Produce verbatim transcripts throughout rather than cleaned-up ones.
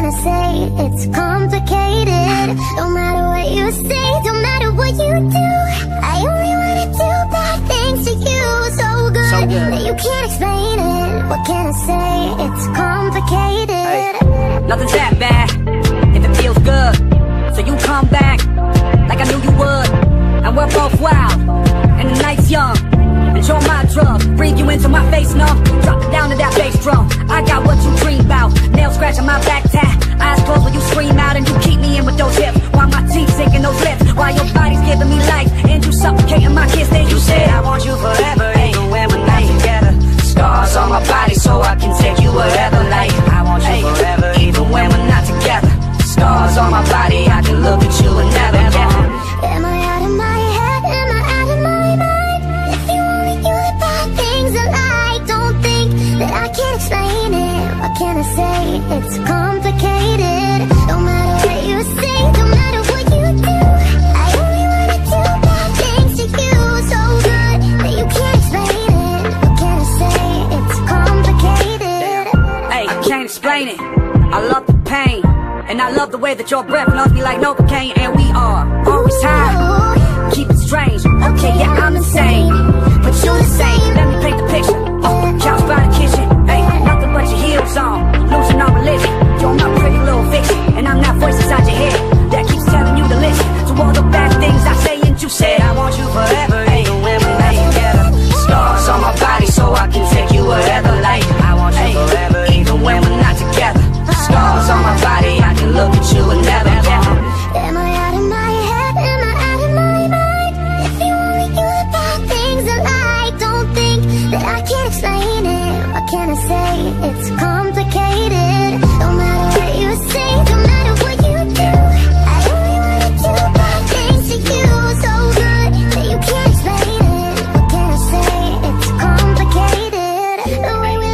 I say? It's complicated. No matter what you say, don't matter what you do, I only wanna do bad things to you. So good, so good that you can't explain it. What can I say? It's complicated. Hey, nothing's that bad if it feels good. So you come back like I knew you would. And we're both wild and the night's young. Enjoy my drug, breathe you into my face numb. Drop it down to that bass drum. I got what you dream about. Nails scratching my back tat. Eyes closed when you scream out, and you keep me in with those hips, while my teeth sinking those lips, while your body's giving me life, and you suffocating my kiss. Then you said I want you forever, even when we're not together. Scars on my body so I can take you wherever. Like I want you forever, even when we're not together. Scars on my body, I can look at you and never get. Am I out of my head? Am I out of my mind? If you only knew the bad things I like, don't think that I can't explain it. What can I say? It's complicated. No matter what you say, no matter what you do, I only wanna do bad things to you. So good that you can't explain it. What can I say? It's complicated. Hey, I can't explain it. I love the pain, and I love the way that your breath loves me like Novocaine. And we are always high, keep it strange. Okay, yeah, I'm insane, but you the same. Let me paint the picture. Oh, couch by the kitchen. Hey, nothing but your heels on, losing all religion. You're my pretty little fiction, and I'm that voice inside your head that keeps telling you to listen to all the bad things I say. And you said I want you forever, even when we're not together. Scars on my body so I can take you wherever. Like I want you forever, even when we're not together. Scars on my body, I can look at you and never get. Am I out of my head? Am I out of my mind? If you only knew the bad things I like, don't think that I can't explain it. What can I say? It's complicated. No matter what you say, no matter what you do, I only wanna do bad things to you. So good that you can't explain it. What can I say? It's complicated. The way we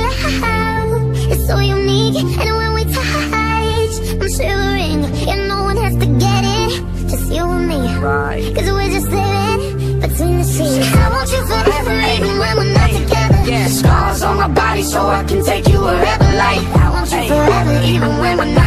laugh is so unique, and when we touch, I'm shivering. Yeah, no one has to get it, just you and me. Right. Cause we're just living between the sheets. I want you forever, even when we're not together. Yeah, scars on my body so I can take you wherever. Like I want you forever, even when we're not